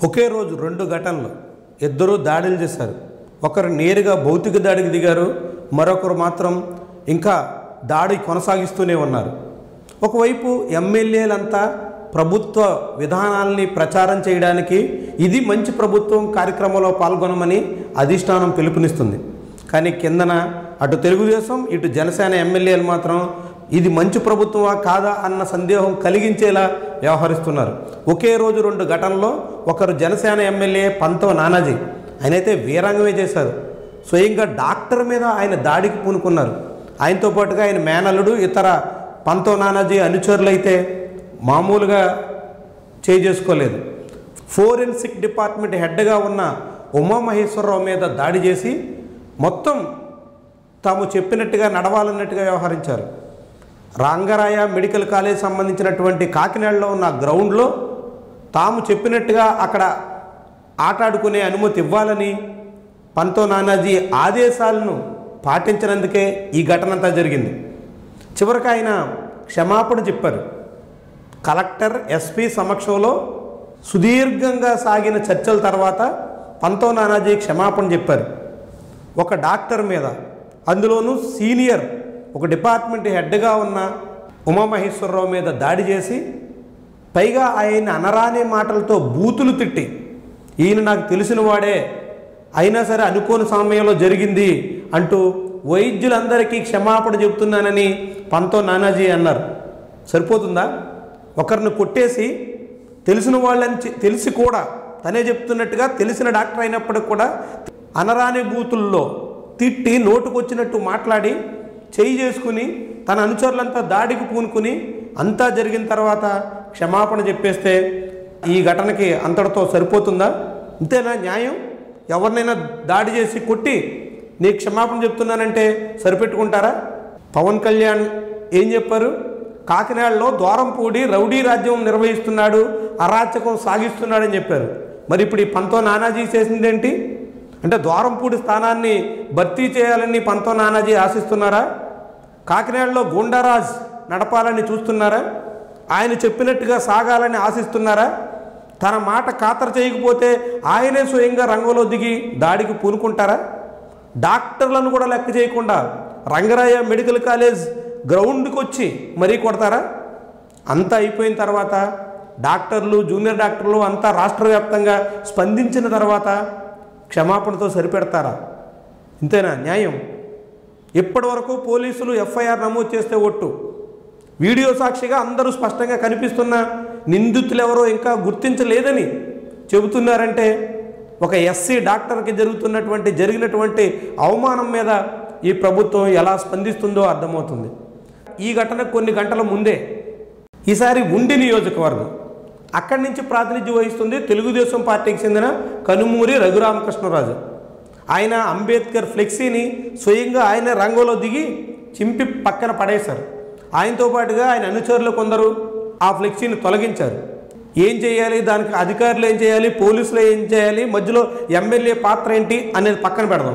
ఒకే రోజు రెండు ఘటనలు, ఇద్దరు దాడులు చేశారు. ఒకరు నేరుగా భౌతిక దాడికి దిగారు, మరొకరు మాత్రం ఇంకా దాడి కొనసాగిస్తూనే ఉన్నారు. ఒకవైపు ఎమ్మెల్యేలంతా ప్రభుత్వ విధానాలని ప్రచారం చేయడానికి ఇది మంచి ప్రభుత్వం కార్యక్రమంలో పాల్గొనమని అధిష్టానం పిలుపునిస్తుంది. కానీ కిందన అటు తెలుగుదేశం ఇటు జనసేన ఎమ్మెల్యేలు మాత్రం ఇది మంచి ప్రభుత్వమా కాదా అన్న సందేహం కలిగించేలా వ్యవహరిస్తున్నారు. ఒకే రోజు రెండు ఘటనలో ఒకరు జనసేన ఎమ్మెల్యే పంతం నానాజీ, ఆయనైతే వీరంగమే చేశారు. స్వయంగా డాక్టర్ మీద ఆయన దాడికి పూనుకున్నారు. ఆయనతో పాటుగా ఆయన మేనల్లుడు ఇతర పంతం నానాజీ అనుచరులైతే మామూలుగా చేసుకోలేదు. ఫోరెన్సిక్ డిపార్ట్మెంట్ హెడ్గా ఉన్న ఉమామహేశ్వరరావు మీద దాడి చేసి మొత్తం తాము చెప్పినట్టుగా నడవాలన్నట్టుగా వ్యవహరించారు. రంగరాయ మెడికల్ కాలేజ్ సంబంధించినటువంటి కాకినాడలో ఉన్న గ్రౌండ్లో తాము చెప్పినట్టుగా అక్కడ ఆటాడుకునే అనుమతి ఇవ్వాలని పంతో నానాజీ ఆదేశాలను పాటించినందుకే ఈ ఘటన అంతా జరిగింది. చివరికి ఆయన క్షమాపణ చెప్పారు. కలెక్టర్, ఎస్పీ సమక్షంలో సుదీర్ఘంగా సాగిన చర్చల తర్వాత పంతో నానాజీ క్షమాపణ చెప్పారు. ఒక డాక్టర్ మీద, అందులోనూ సీనియర్ ఒక డిపార్ట్మెంట్ హెడ్గా ఉన్న ఉమామహేశ్వరరావు మీద దాడి చేసి పైగా ఆయన అనరాని మాటలతో బూతులు తిట్టి, ఈయన నాకు తెలిసిన వాడే అయినా సరే అనుకోని సమయంలో జరిగింది అంటూ వైద్యులందరికీ క్షమాపణ చెబుతున్నానని పంతో నానాజీ అన్నారు. సరిపోతుందా? ఒకరిని కొట్టేసి తెలిసిన వాళ్ళని తెలిసి కూడా తనే చెప్తున్నట్టుగా తెలిసిన డాక్టర్ అయినప్పటికి కూడా అనరాని బూతుల్లో తిట్టి నోటుకొచ్చినట్టు మాట్లాడి చేయి చేసుకుని తన అనుచరులంతా దాడికి పూనుకుని అంతా జరిగిన తర్వాత క్షమాపణ చెప్పేస్తే ఈ ఘటనకి అంతటితో సరిపోతుందా? ఇంతేనా న్యాయం? ఎవరినైనా దాడి చేసి కొట్టి నీకు క్షమాపణ చెప్తున్నానంటే సరిపెట్టుకుంటారా? పవన్ కళ్యాణ్ ఏం చెప్పారు? కాకినాడలో ద్వారంపూడి రౌడీ రాజ్యం నిర్వహిస్తున్నాడు, అరాచకం సాగిస్తున్నాడని చెప్పారు. మరి ఇప్పుడు ఈ పంతో నానాజీ చేసిందేంటి? అంటే ద్వారంపూడి స్థానాన్ని భర్తీ చేయాలని పంతో నానాజీ ఆశిస్తున్నారా? కాకినాడలో గుండారాజ్ నడపాలని చూస్తున్నారా? ఆయన చెప్పినట్టుగా సాగాలని ఆశిస్తున్నారా? తన మాట ఖాతరు చేయకపోతే ఆయనే స్వయంగా రంగంలో దిగి దాడికి పూనుకుంటారా? డాక్టర్లను కూడా లెక్క చేయకుండా రంగరాయ మెడికల్ కాలేజ్ గ్రౌండ్కి వచ్చి మరీ కొడతారా? అంతా అయిపోయిన తర్వాత డాక్టర్లు, జూనియర్ డాక్టర్లు అంతా రాష్ట్ర వ్యాప్తంగా స్పందించిన తర్వాత క్షమాపణతో సరిపెడతారా? ఇంతేనా న్యాయం? ఇప్పటి వరకు పోలీసులు ఎఫ్ఐఆర్ నమోదు చేస్తే ఒట్టు, వీడియో సాక్షిగా అందరూ స్పష్టంగా కనిపిస్తున్న నిందితులు ఎవరో ఇంకా గుర్తించలేదని చెబుతున్నారంటే ఒక ఎస్సీ డాక్టర్కి జరిగినటువంటి అవమానం మీద ఈ ప్రభుత్వం ఎలా స్పందిస్తుందో అర్థమవుతుంది. ఈ ఘటన కొన్ని గంటల ముందే ఈసారి ఉండి నియోజకవర్గం, అక్కడి నుంచి ప్రాతినిధ్యం వహిస్తుంది తెలుగుదేశం పార్టీకి చెందిన కనుమూరి రఘురామకృష్ణరాజు. ఆయన అంబేద్కర్ ఫ్లెక్సీని స్వయంగా ఆయన రంగంలో దిగి చింపి పక్కన పడేశారు. ఆయనతో పాటుగా ఆయన అనుచరులు కొందరు ఆ ఫ్లెక్సీని తొలగించారు. ఏం చేయాలి, దానికి అధికారులు ఏం చేయాలి, పోలీసులు ఏం చేయాలి, మధ్యలో ఎమ్మెల్యే పాత్ర ఏంటి అనేది పక్కన పెడదాం.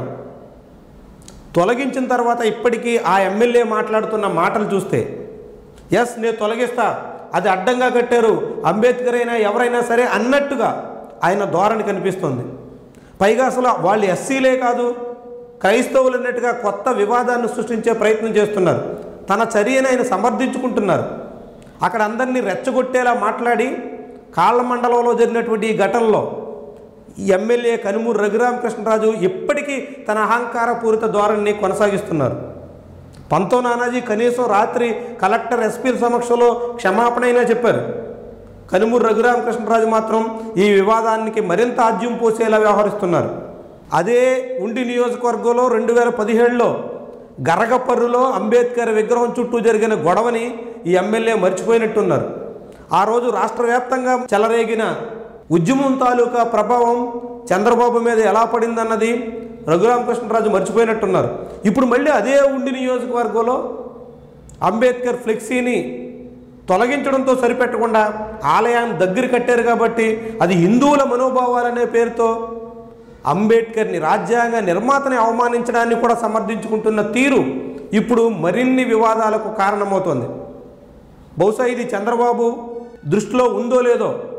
తొలగించిన తర్వాత ఇప్పటికీ ఆ ఎమ్మెల్యే మాట్లాడుతున్న మాటలు చూస్తే ఎస్ నేను తొలగిస్తా, అది అడ్డంగా కట్టారు, అంబేద్కర్ అయినా ఎవరైనా సరే అన్నట్టుగా ఆయన ధోరణి కనిపిస్తుంది. పైగా అసలు వాళ్ళు ఎస్సీలే కాదు క్రైస్తవులు అన్నట్టుగా కొత్త వివాదాన్ని సృష్టించే ప్రయత్నం చేస్తున్నారు. తన చర్యను ఆయన సమర్థించుకుంటున్నారు. అక్కడ అందరినీ రెచ్చగొట్టేలా మాట్లాడి కాళ్ళ మండలంలో జరిగినటువంటి ఈ ఘటనలో ఎమ్మెల్యే కనుమూరి రఘురామకృష్ణరాజు ఇప్పటికీ తన అహంకారపూరిత ధోరణిని కొనసాగిస్తున్నారు. పంతో నానాజీ కనీసం రాత్రి కలెక్టర్, ఎస్పీల సమక్షంలో క్షమాపణ అయినా చెప్పారు. కనుమూరి రఘురామకృష్ణరాజు మాత్రం ఈ వివాదానికి మరింత ఆజ్యం పోసేలా వ్యవహరిస్తున్నారు. అదే ఉండి నియోజకవర్గంలో 2017లో గరగపర్రులో అంబేద్కర్ విగ్రహం చుట్టూ జరిగిన గొడవని ఈ ఎమ్మెల్యే మర్చిపోయినట్టున్నారు. ఆ రోజు రాష్ట్ర వ్యాప్తంగా చెలరేగిన ఉద్యమం తాలూకా ప్రభావం చంద్రబాబు మీద ఎలా పడిందన్నది రఘురామకృష్ణరాజు మర్చిపోయినట్టున్నారు. ఇప్పుడు మళ్ళీ అదే ఉండి నియోజకవర్గంలో అంబేద్కర్ ఫ్లెక్సీని తొలగించడంతో సరిపెట్టకుండా ఆలయాన్ని దగ్గర కట్టారు కాబట్టి అది హిందువుల మనోభావాలనే పేరుతో అంబేద్కర్ని, రాజ్యాంగ నిర్మాతని అవమానించడాన్ని కూడా సమర్థించుకుంటున్న తీరు ఇప్పుడు మరిన్ని వివాదాలకు కారణమవుతోంది. బహుశా ఇది చంద్రబాబు దృష్టిలో ఉందో లేదో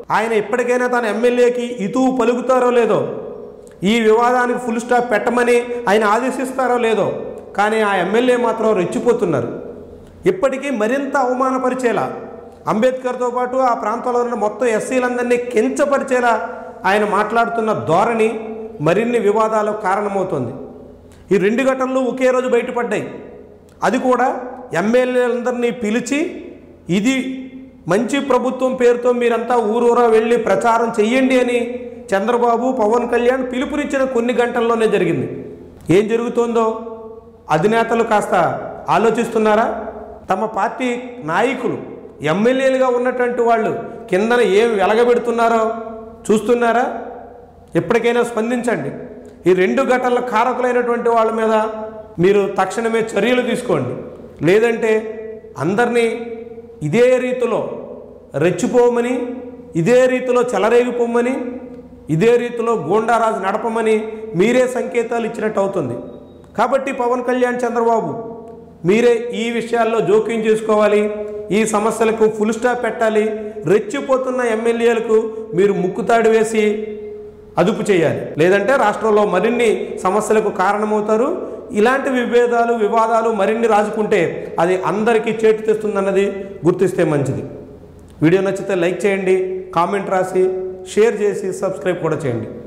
ఆయన ఇప్పటికైనా తన ఎమ్మెల్యేకి ఇతువు పలుకుతారో లేదో, ఈ వివాదానికి ఫుల్ స్టాప్ పెట్టమని ఆయన ఆదేశిస్తారో లేదో, కానీ ఆ ఎమ్మెల్యే మాత్రం రెచ్చిపోతున్నారు. ఇప్పటికీ మరింత అవమానపరిచేలా, అంబేద్కర్తో పాటు ఆ ప్రాంతంలో ఉన్న మొత్తం ఎస్సీలందరినీ కించపరిచేలా ఆయన మాట్లాడుతున్న ధోరణి మరిన్ని వివాదాలకు కారణమవుతుంది. ఈ 2 ఘటనలు ఒకే రోజు బయటపడ్డాయి. అది కూడా ఎమ్మెల్యేలందరినీ పిలిచి ఇది మంచి ప్రభుత్వం పేరుతో మీరంతా ఊరూరా వెళ్ళి ప్రచారం చెయ్యండి అని చంద్రబాబు, పవన్ కళ్యాణ్ పిలుపునిచ్చిన కొన్ని గంటల్లోనే జరిగింది. ఏం జరుగుతుందో అధినేతలు కాస్త ఆలోచిస్తున్నారా? తమ పార్టీ నాయకులు ఎమ్మెల్యేలుగా ఉన్నటువంటి వాళ్ళు కిందన ఏం వెలగబెడుతున్నారో చూస్తున్నారా? ఎప్పటికైనా స్పందించండి. ఈ 2 ఘటనల కారకులైనటువంటి వాళ్ళ మీద మీరు తక్షణమే చర్యలు తీసుకోండి. లేదంటే అందరినీ ఇదే రీతిలో రెచ్చిపోమని, ఇదే రీతిలో చెలరేగిపోమని, ఇదే రీతిలో గూండారాజు నడపమని మీరే సంకేతాలు ఇచ్చినట్టు అవుతుంది. కాబట్టి పవన్ కళ్యాణ్, చంద్రబాబు మీరే ఈ విషయాల్లో జోక్యం చేసుకోవాలి. ఈ సమస్యలకు ఫుల్ స్టాప్ పెట్టాలి. రెచ్చిపోతున్న ఎమ్మెల్యేలకు మీరు ముక్కుతాడు వేసి అదుపు చేయాలి. లేదంటే రాష్ట్రంలో మరిన్ని సమస్యలకు కారణమవుతారు. ఇలాంటి వివాదాలు మరిన్ని రాజుకుంటే అది అందరికీ చేటు తెస్తుందన్నది గుర్తిస్తే మంచిది. వీడియో నచ్చితే లైక్ చేయండి, కామెంట్ రాసి షేర్ చేసి సబ్స్క్రైబ్ కూడా చేయండి.